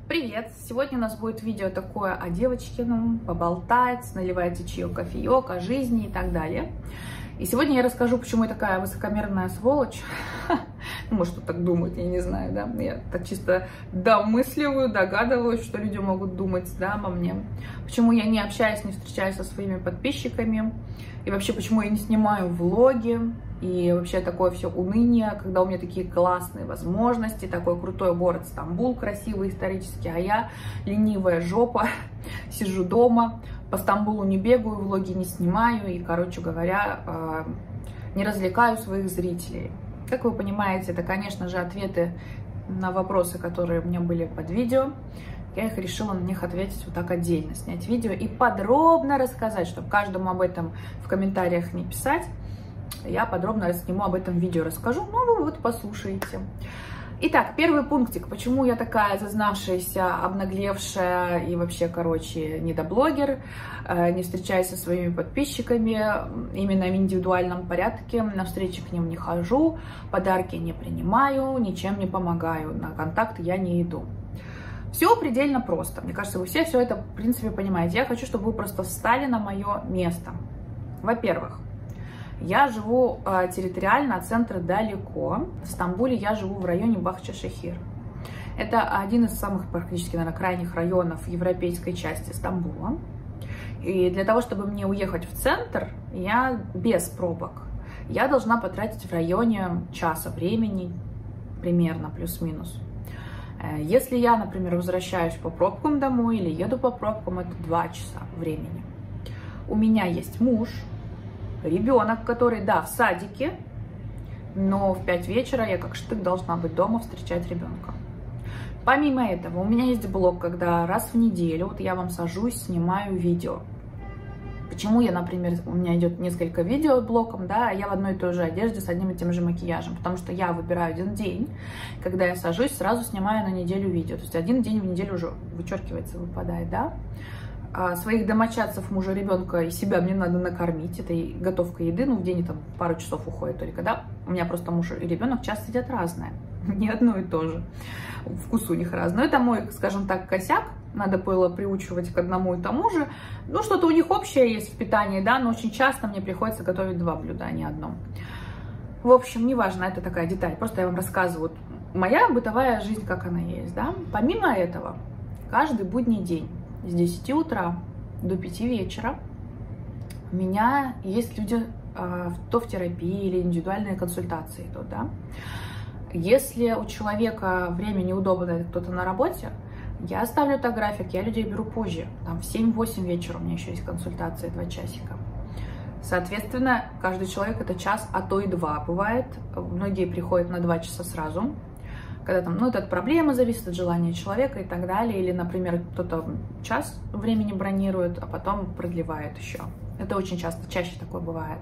Привет! Сегодня у нас будет видео такое о Девочкином, поболтать, наливайте чаек, кофеек, о жизни и так далее. И сегодня я расскажу, почему я такая высокомерная сволочь. Может, кто так думает, я не знаю, да? Я так чисто домысливаю, догадываюсь, что люди могут думать, да, обо мне. Почему я не общаюсь, не встречаюсь со своими подписчиками. И вообще, почему я не снимаю влоги. И вообще такое все уныние, когда у меня такие классные возможности, такой крутой город Стамбул, красивый, исторический, а я ленивая жопа, сижу дома, по Стамбулу не бегаю, влоги не снимаю и, короче говоря, не развлекаю своих зрителей. Как вы понимаете, это, конечно же, ответы на вопросы, которые у меня были под видео. Я их решила на них ответить вот так отдельно, снять видео и подробно рассказать, чтобы каждому об этом в комментариях не писать. Я подробно сниму об этом видео, расскажу, ну вы вот послушаете. Итак, первый пунктик, почему я такая зазнавшаяся, обнаглевшая и вообще, короче, недоблогер, не встречаюсь со своими подписчиками, именно в индивидуальном порядке, на встречи к ним не хожу, подарки не принимаю, ничем не помогаю, на контакт я не иду. Все предельно просто, мне кажется, вы все это, в принципе, понимаете. Я хочу, чтобы вы просто встали на мое место. Во-первых, я живу территориально от центра далеко. В Стамбуле я живу в районе Бахчешехир. Это один из самых практически, наверное, крайних районов европейской части Стамбула. И для того, чтобы мне уехать в центр, я без пробок, я должна потратить в районе часа времени, примерно, плюс-минус. Если я, например, возвращаюсь по пробкам домой или еду по пробкам, это 2 часа времени. У меня есть муж, ребенок, который, да, в садике, но в 5 вечера я как штык должна быть дома встречать ребенка. Помимо этого, у меня есть блог, когда раз в неделю вот я вам сажусь, снимаю видео. Почему я, например, у меня идет несколько видео блоком, да, а я в одной и той же одежде с одним и тем же макияжем, потому что я выбираю один день, когда я сажусь, сразу снимаю на неделю видео, то есть один день в неделю уже вычеркивается, выпадает, да. Своих домочадцев, мужа, ребенка и себя мне надо накормить. Это и готовка еды, ну, в день там пару часов уходит только, да. У меня просто муж и ребенок часто едят разное, не одно и то же. Вкус у них разный. Но это мой, скажем так, косяк. Надо было приучивать к одному и тому же. Ну, что-то у них общее есть в питании, да, но очень часто мне приходится готовить 2 блюда, а не одно. В общем, неважно, это такая деталь. Просто я вам рассказываю моя бытовая жизнь, как она есть, да. Помимо этого, каждый будний день с 10 утра до 5 вечера у меня есть люди, то в терапии или индивидуальные консультации идут, да. Если у человека время неудобно, кто-то на работе, я ставлю это график, я людей беру позже. Там в 7-8 вечера у меня еще есть консультация, 2 часика. Соответственно, каждый человек это час, а то и 2 бывает. Многие приходят на 2 часа сразу. Когда там, ну, это от проблемы зависит, от желания человека и так далее. Или, например, кто-то час времени бронирует, а потом продлевает еще. Это очень часто, чаще такое бывает.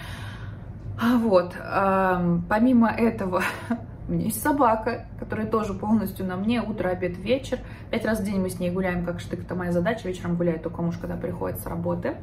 Вот. Помимо этого, у меня есть собака, которая тоже полностью на мне. Утро, обед, вечер. 5 раз в день мы с ней гуляем, как штык. Это моя задача. Вечером гуляет только муж, когда приходит с работы.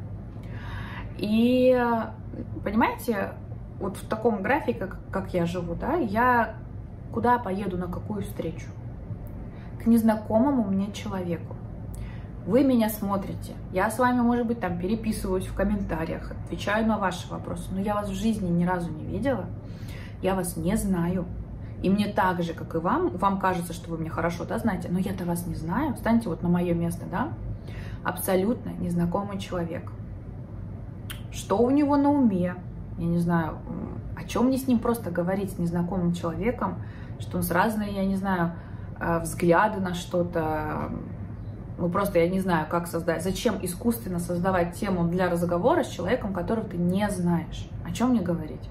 И, понимаете, вот в таком графике, как я живу, да, я куда поеду, на какую встречу? К незнакомому мне человеку. Вы меня смотрите, я с вами, может быть, там переписываюсь в комментариях, отвечаю на ваши вопросы, но я вас в жизни ни разу не видела, я вас не знаю. И мне так же, как и вам кажется, что вы меня хорошо, да, знаете, но я-то вас не знаю. Встаньте вот на мое место, да? Абсолютно незнакомый человек. Что у него на уме? Я не знаю, о чем мне с ним просто говорить, с незнакомым человеком, что он с разные, я не знаю, взгляды на что-то. Ну, просто я не знаю, как создать. Зачем искусственно создавать тему для разговора с человеком, которого ты не знаешь? О чем мне говорить?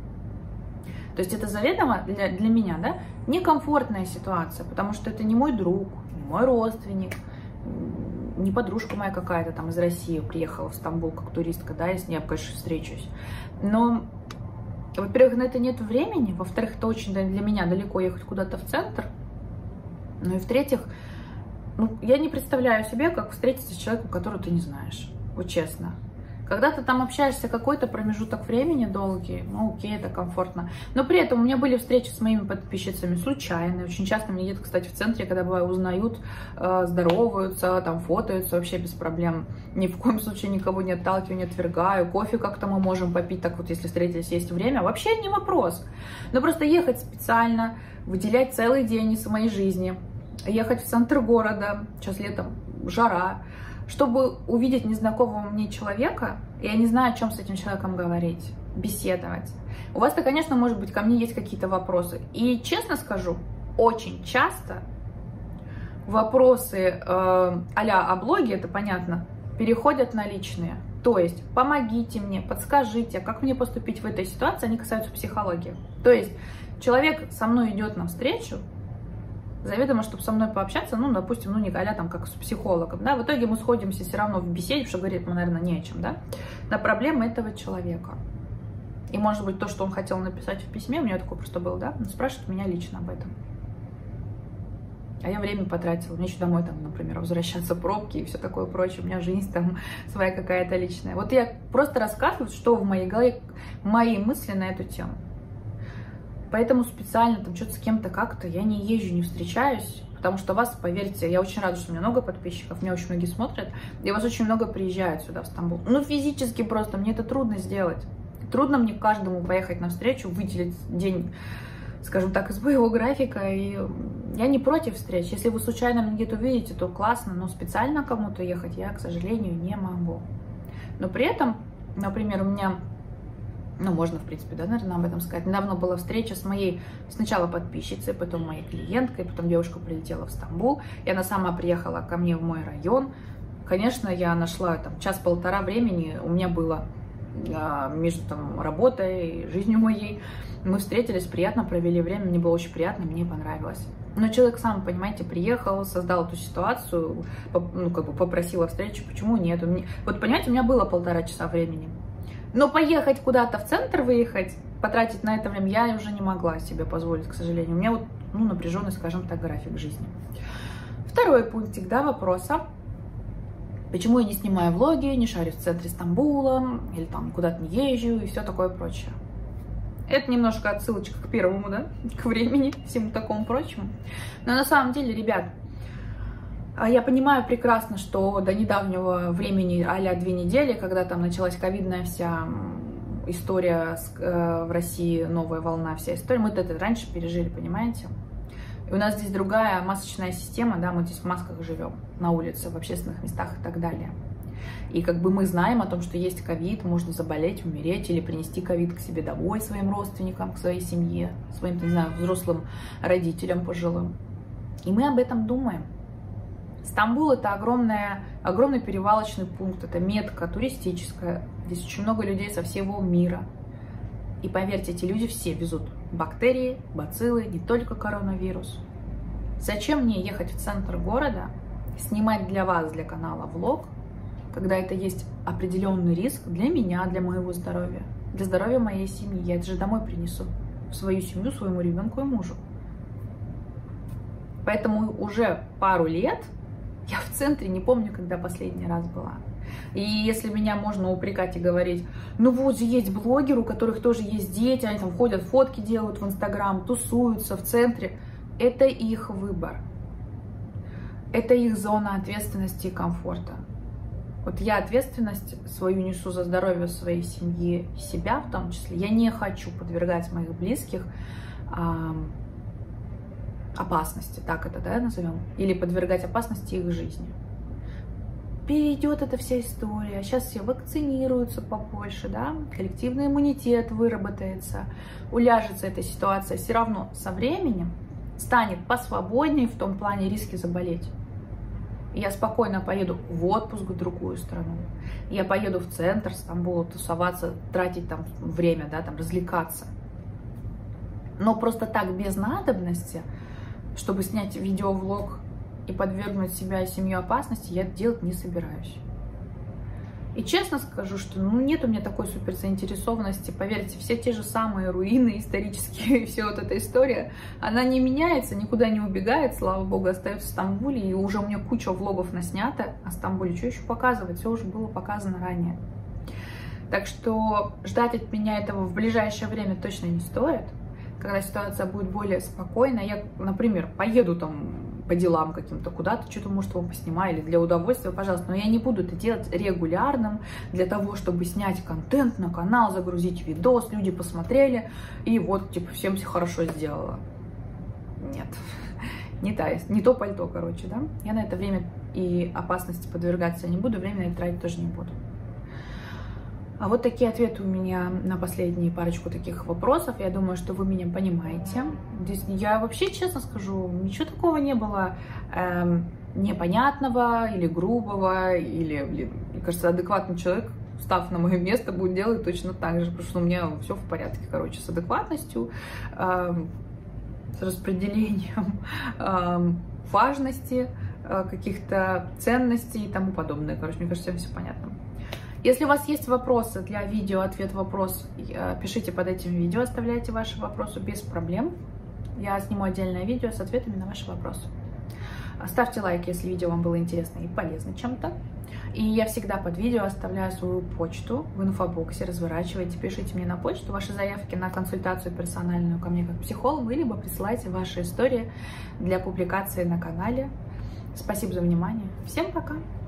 То есть это заведомо для меня, да, некомфортная ситуация, потому что это не мой друг, не мой родственник, не подружка моя какая-то там из России приехала в Стамбул как туристка, да, я с ней, конечно, встречусь. Но, во-первых, на это нет времени, во-вторых, это очень для меня далеко ехать куда-то в центр, ну и в-третьих, ну, я не представляю себе, как встретиться с человеком, которого ты не знаешь, вот честно. Когда ты там общаешься какой-то промежуток времени долгий, ну окей, это комфортно. Но при этом у меня были встречи с моими подписчицами случайные. Очень часто мне где-то, кстати, в центре, когда бываю, узнают, здороваются, там фотаются вообще без проблем. Ни в коем случае никого не отталкиваю, не отвергаю. Кофе как-то мы можем попить, так вот, если встретились, есть время. Вообще не вопрос. Но просто ехать специально, выделять целый день из моей жизни, ехать в центр города, сейчас летом, жара, чтобы увидеть незнакомого мне человека, я не знаю, о чем с этим человеком говорить, беседовать. У вас-то, конечно, может быть, ко мне есть какие-то вопросы. И, честно скажу, очень часто вопросы а-ля о блоге, это понятно, переходят на личные. То есть, помогите мне, подскажите, как мне поступить в этой ситуации, они касаются психологии. То есть, человек со мной идет навстречу, заведомо, чтобы со мной пообщаться, ну, допустим, ну, не а-ля там, как с психологом, да, в итоге мы сходимся все равно в беседе, потому что говорит, мы, наверное, не о чем, да, на проблемы этого человека. И, может быть, то, что он хотел написать в письме, у меня такое просто было, да, он спрашивает меня лично об этом. А я время потратила, мне еще домой, там, например, возвращаться, пробки и все такое прочее, у меня жизнь там своя какая-то личная. Вот я просто рассказываю, что в моей голове, мои мысли на эту тему. Поэтому специально там что-то с кем-то как-то я не езжу, не встречаюсь, потому что вас, поверьте, я очень рада, что у меня много подписчиков, меня очень многие смотрят, и вас очень много приезжают сюда, в Стамбул. Ну, физически просто, мне это трудно сделать. Трудно мне каждому поехать навстречу, выделить день, скажем так, из моего графика, и я не против встреч. Если вы случайно меня где-то увидите, то классно, но специально кому-то ехать я, к сожалению, не могу. Но при этом, например, у меня... Ну, можно, в принципе, да, наверное, об этом сказать. Недавно была встреча с моей сначала подписчицей, потом моей клиенткой, потом девушка прилетела в Стамбул, и она сама приехала ко мне в мой район. Конечно, я нашла там час-полтора времени, у меня было между там работой и жизнью моей. Мы встретились, приятно провели время, мне было очень приятно, мне понравилось. Но человек сам, понимаете, приехал, создал эту ситуацию, ну, как бы попросил о встрече, почему нет? Вот, понимаете, у меня было 1,5 часа времени. Но поехать куда-то в центр, выехать, потратить на это время я уже не могла себе позволить, к сожалению. У меня вот, ну, напряженный, скажем так, график жизни. Второй пунктик, да, вопроса. Почему я не снимаю влоги, не шарю в центре Стамбула, или там куда-то не езжу и все такое прочее. Это немножко отсылочка к первому, да, к времени, всему такому прочему. Но на самом деле, ребят, я понимаю прекрасно, что до недавнего времени, а-ля 2 недели, когда там началась ковидная вся история в России, новая волна, вся история, мы это раньше пережили, понимаете? И у нас здесь другая масочная система, да, мы здесь в масках живем, на улице, в общественных местах и так далее. И как бы мы знаем о том, что есть ковид, можно заболеть, умереть или принести ковид к себе домой, своим родственникам, к своей семье, своим, не знаю, взрослым родителям пожилым. И мы об этом думаем. Стамбул — это огромный перевалочный пункт, это метка туристическая. Здесь очень много людей со всего мира. И поверьте, эти люди все везут бактерии, бациллы, не только коронавирус. Зачем мне ехать в центр города, снимать для вас, для канала влог, когда это есть определенный риск для меня, для моего здоровья, для здоровья моей семьи? Я это же домой принесу, в свою семью, своему ребенку и мужу. Поэтому уже пару лет я в центре не помню, когда последний раз была. И если меня можно упрекать и говорить, ну вот же есть блогеры, у которых тоже есть дети, они там ходят, фотки делают в Инстаграм, тусуются в центре. Это их выбор. Это их зона ответственности и комфорта. Вот я ответственность свою несу за здоровье своей семьи, себя в том числе. Я не хочу подвергать моих близких опасности, так это, да, назовем, или подвергать опасности их жизни. Перейдет эта вся история, сейчас все вакцинируются побольше, да, коллективный иммунитет выработается, уляжется эта ситуация, все равно со временем станет посвободнее в том плане риски заболеть. Я спокойно поеду в отпуск в другую страну, я поеду в центр Стамбула тусоваться, тратить там время, да, там развлекаться. Но просто так без надобности, чтобы снять видеовлог и подвергнуть себя и семью опасности, я делать не собираюсь. И честно скажу, что ну, нет у меня такой супер заинтересованности. Поверьте, все те же самые руины исторические, и вся вот эта история, она не меняется, никуда не убегает, слава богу, остается в Стамбуле. И уже у меня куча влогов наснято о Стамбуле. Что еще показывать? Все уже было показано ранее. Так что ждать от меня этого в ближайшее время точно не стоит. Когда ситуация будет более спокойная, я, например, поеду там по делам каким-то куда-то, что-то, может, вам поснимаю, или для удовольствия, пожалуйста. Но я не буду это делать регулярным для того, чтобы снять контент на канал, загрузить видос, люди посмотрели, и вот, типа, всем все хорошо сделала. Нет, не то пальто, короче, да. Я на это время и опасности подвергаться не буду, время на это тратить тоже не буду. А вот такие ответы у меня на последние парочку таких вопросов. Я думаю, что вы меня понимаете. Здесь я вообще, честно скажу, ничего такого не было непонятного или грубого, или, мне кажется, адекватный человек, став на мое место, будет делать точно так же, потому что у меня все в порядке, короче, с адекватностью, с распределением важности, каких-то ценностей и тому подобное. Короче, мне кажется, всем все понятно. Если у вас есть вопросы для видео, ответ-вопрос, пишите под этим видео, оставляйте ваши вопросы без проблем. Я сниму отдельное видео с ответами на ваши вопросы. Ставьте лайк, если видео вам было интересно и полезно чем-то. И я всегда под видео оставляю свою почту в инфобоксе. Разворачивайте, пишите мне на почту ваши заявки на консультацию персональную ко мне как психологу, либо присылайте ваши истории для публикации на канале. Спасибо за внимание. Всем пока!